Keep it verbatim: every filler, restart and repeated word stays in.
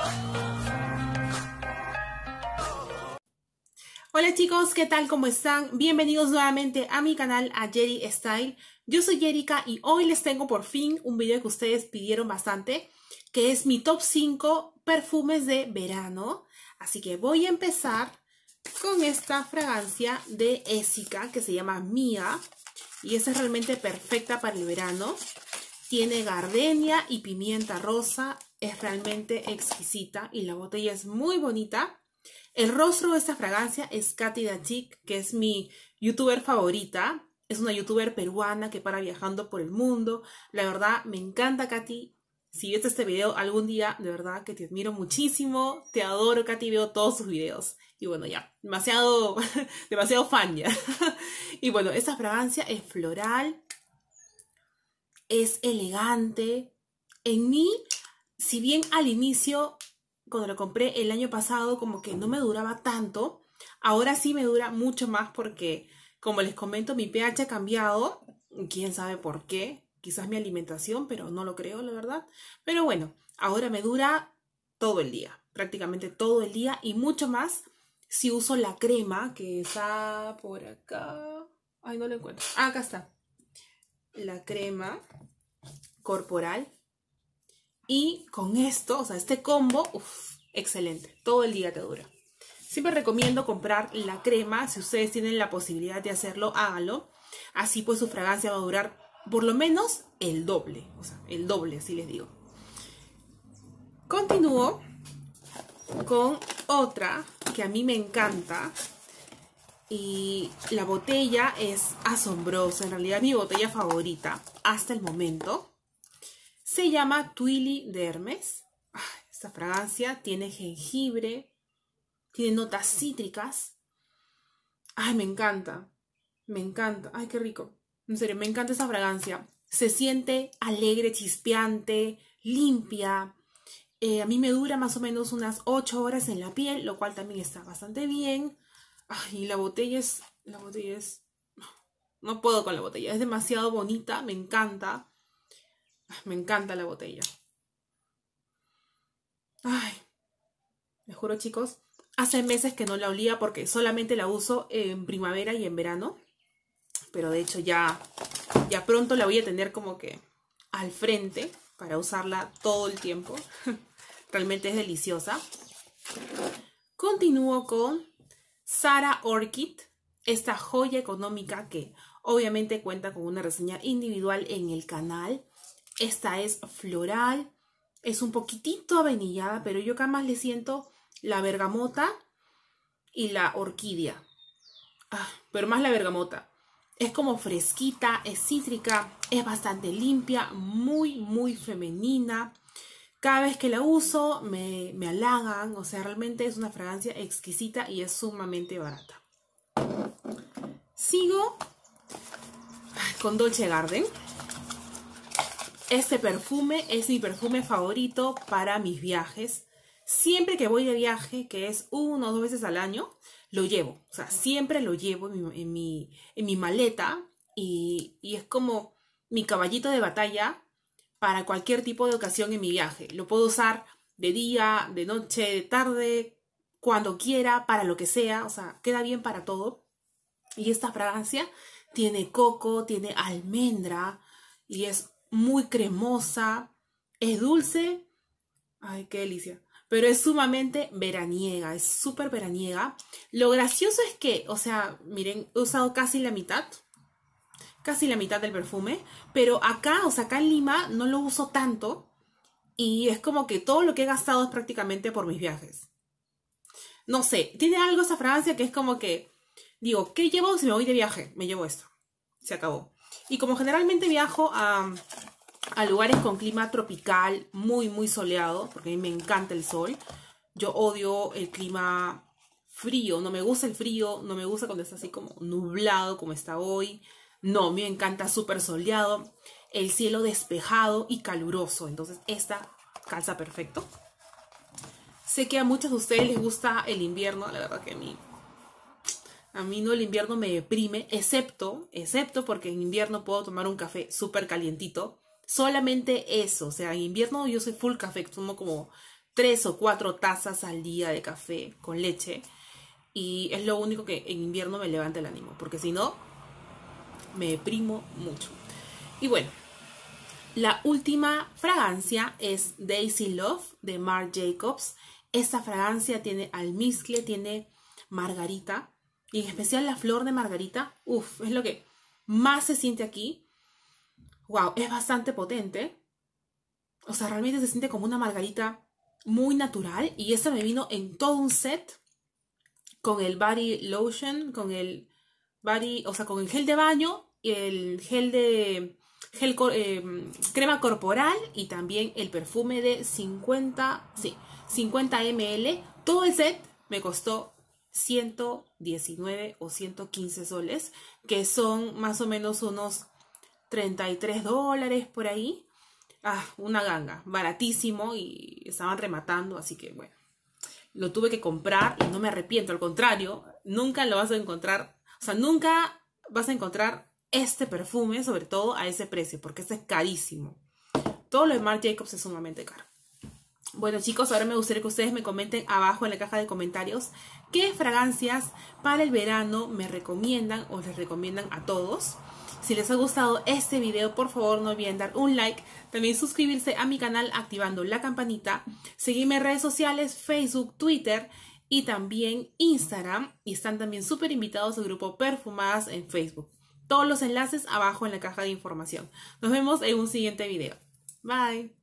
Hola chicos, ¿qué tal? ¿Cómo están? Bienvenidos nuevamente a mi canal, a Yeri Style. Yo soy Yerika y hoy les tengo por fin un video que ustedes pidieron bastante, que es mi top cinco perfumes de verano. Así que voy a empezar con esta fragancia de Essica que se llama Mia. Y esta es realmente perfecta para el verano. Tiene gardenia y pimienta rosa. Es realmente exquisita y la botella es muy bonita. El rostro de esta fragancia es Katy Dachik, que es mi youtuber favorita. Es una youtuber peruana que para viajando por el mundo. La verdad, me encanta, Katy. Si viste este video algún día, de verdad que te admiro muchísimo. Te adoro, Katy. Veo todos sus videos. Y bueno, ya, demasiado, demasiado fan ya. Y bueno, esta fragancia es floral. Es elegante. En mí, si bien al inicio, cuando lo compré el año pasado, como que no me duraba tanto, ahora sí me dura mucho más porque, como les comento, mi pH ha cambiado. Quién sabe por qué. Quizás mi alimentación, pero no lo creo, la verdad. Pero bueno, ahora me dura todo el día. Prácticamente todo el día y mucho más si uso la crema que está por acá. Ay, no la encuentro. Ah, acá está. La crema corporal. Y con esto, o sea, este combo, uff, excelente. Todo el día te dura. Siempre recomiendo comprar la crema. Si ustedes tienen la posibilidad de hacerlo, háganlo. Así pues su fragancia va a durar por lo menos el doble. O sea, el doble, así les digo. Continúo con otra que a mí me encanta. Y la botella es asombrosa. En realidad mi botella favorita hasta el momento. Se llama Twilly de Hermes. Esta fragancia tiene jengibre. Tiene notas cítricas. Ay, me encanta. Me encanta. Ay, qué rico. En serio, me encanta esta fragancia. Se siente alegre, chispeante, limpia. Eh, a mí me dura más o menos unas ocho horas en la piel, lo cual también está bastante bien. Ay, y la botella es... La botella es... No puedo con la botella. Es demasiado bonita. Me encanta. Me encanta la botella. Ay, les juro, chicos, hace meses que no la olía porque solamente la uso en primavera y en verano. Pero de hecho ya, ya pronto la voy a tener como que al frente para usarla todo el tiempo. Realmente es deliciosa. Continúo con Sara Orchid, esta joya económica que obviamente cuenta con una reseña individual en el canal. Esta es floral, es un poquitito avainillada, pero yo acá más le siento la bergamota y la orquídea. Ah, pero más la bergamota. Es como fresquita, es cítrica, es bastante limpia, muy, muy femenina. Cada vez que la uso me, me halagan, o sea, realmente es una fragancia exquisita y es sumamente barata. Sigo con Dolce Garden. Este perfume es mi perfume favorito para mis viajes. Siempre que voy de viaje, que es una o dos veces al año, lo llevo. O sea, siempre lo llevo en mi, en mi, en mi maleta y, y es como mi caballito de batalla para cualquier tipo de ocasión en mi viaje. Lo puedo usar de día, de noche, de tarde, cuando quiera, para lo que sea. O sea, queda bien para todo. Y esta fragancia tiene coco, tiene almendra y es muy cremosa, es dulce. Ay, qué delicia. Pero es sumamente veraniega, es súper veraniega. Lo gracioso es que, o sea, miren, he usado casi la mitad. Casi la mitad del perfume. Pero acá, o sea, acá en Lima no lo uso tanto. Y es como que todo lo que he gastado es prácticamente por mis viajes. No sé, tiene algo esa fragancia que es como que... Digo, ¿qué llevo si me voy de viaje? Me llevo esto. Se acabó. Y como generalmente viajo a... a lugares con clima tropical, muy, muy soleado, porque a mí me encanta el sol. Yo odio el clima frío, no me gusta el frío, no me gusta cuando está así como nublado, como está hoy. No, a mí me encanta súper soleado, el cielo despejado y caluroso. Entonces esta calza perfecto. Sé que a muchos de ustedes les gusta el invierno, la verdad que a mí... A mí no, el invierno me deprime, excepto, excepto porque en invierno puedo tomar un café súper calientito. Solamente eso, o sea, en invierno yo soy full café, tomo como tres o cuatro tazas al día de café con leche. Y es lo único que en invierno me levanta el ánimo, porque si no, me deprimo mucho. Y bueno, la última fragancia es Daisy Love de Marc Jacobs. Esta fragancia tiene almizcle, tiene margarita, y en especial la flor de margarita. Uf, es lo que más se siente aquí. Wow, es bastante potente. O sea, realmente se siente como una margarita muy natural. Y esta me vino en todo un set con el body lotion, con el body, o sea, con el gel de baño, el gel de gel, eh, crema corporal y también el perfume de cincuenta, sí, cincuenta mililitros. Todo el set me costó ciento diecinueve o ciento quince soles, que son más o menos unos treinta y tres dólares por ahí. Ah, una ganga, baratísimo, y estaban rematando, así que bueno, lo tuve que comprar y no me arrepiento, al contrario, nunca lo vas a encontrar, o sea, nunca vas a encontrar este perfume, sobre todo a ese precio, porque este es carísimo. Todo lo de Marc Jacobs es sumamente caro. Bueno, chicos, ahora me gustaría que ustedes me comenten abajo en la caja de comentarios qué fragancias para el verano me recomiendan o les recomiendan a todos. Si les ha gustado este video, por favor no olviden dar un like, también suscribirse a mi canal activando la campanita, seguirme en redes sociales, Facebook, Twitter y también Instagram, y están también súper invitados al grupo Perfumadas en Facebook. Todos los enlaces abajo en la caja de información. Nos vemos en un siguiente video. Bye.